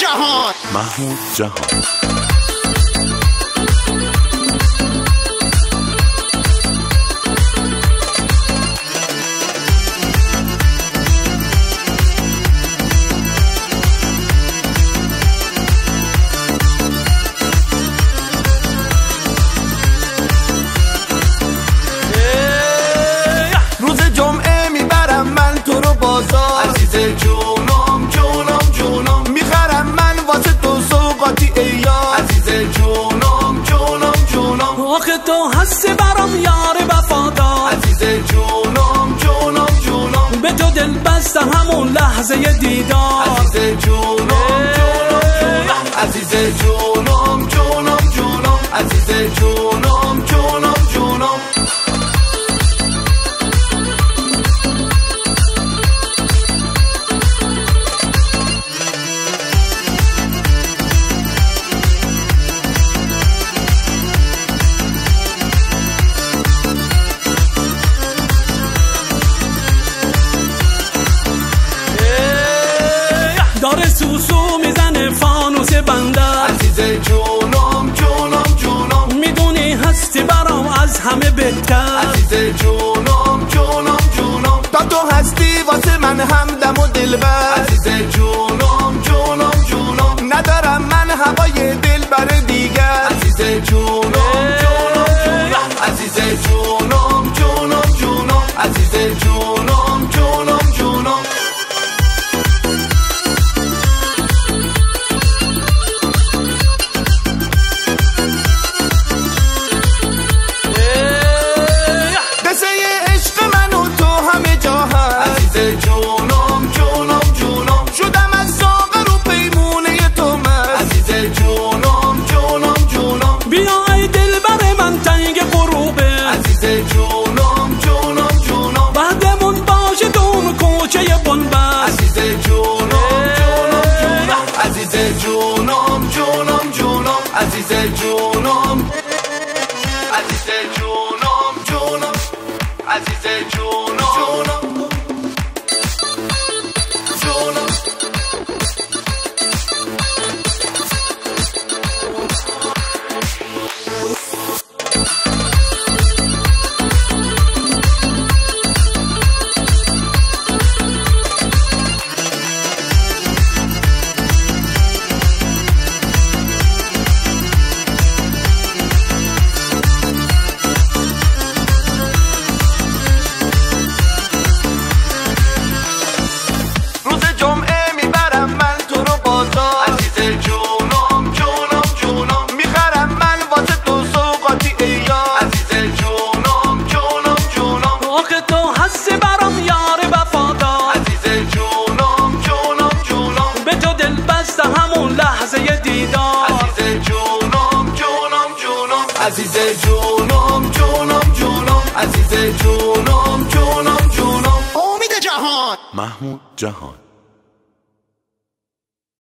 جهان محمود جهان. روز جمعه میبرم من تو رو بازار، عزیز جونم جونم جونم، میخرم من واسه تو سوغاتی ایار، عزیز جونم جونم جونم، آخه تو هستی برام یار وفادار، عزیز جونم جونم جونم، به تو دل بسته همون لحظه دیدار، عزیز جونم جونم جونم، عزیز جونم جونم جونم، عزیز جونم جونم جونم. داره سوسو میزنه فانوس بندر، عزیز جونم جونم جونم، میدونی هستی برام از همه بهتر، عزیز جونم جونم جونم، تا تو هستی واسه من همدم و دلبر، عزیز جونم جونم جونم، ندارم من هوای دل بر دیگر، عزیز جونم جونم جونم، عزیز جونم جونم جونم، عزیز جونم جونم جونم. جونم جونم جونم، شدم از ساغر و پیمونه تو من، عزیز جونم جونم جونم، بیا ای دل بر من تنگ غروبه، عزیز جونم جونم جونم، بعدمون باشه دون کوچه بنبست، عزیز جونم جونم جونم، عزیز جونم جونم جونم، عزیز جونم، عزیز جونم جونم، عزیز جونم جونم. همون لحظه دیدار، عزیز جونم جونم جونم، عزیز جونم جونم جونم، عزیز جونم جونم جونم. امید جهان محمود جهان.